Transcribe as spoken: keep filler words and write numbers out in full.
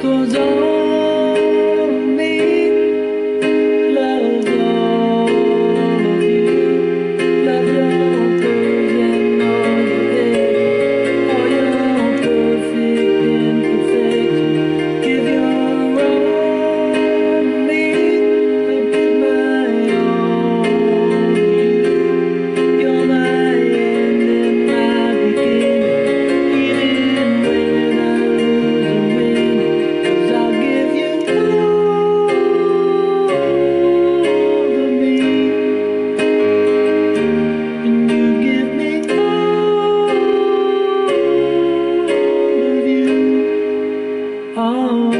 'Cause all of me loves all of you, loves your curves and all your edges, all your perfect imperfections. Give your all to me, I give my all to you. You're my end and my beginning, even when I lose and win. 'Cause I'll give you all of me, and you give me all of you. All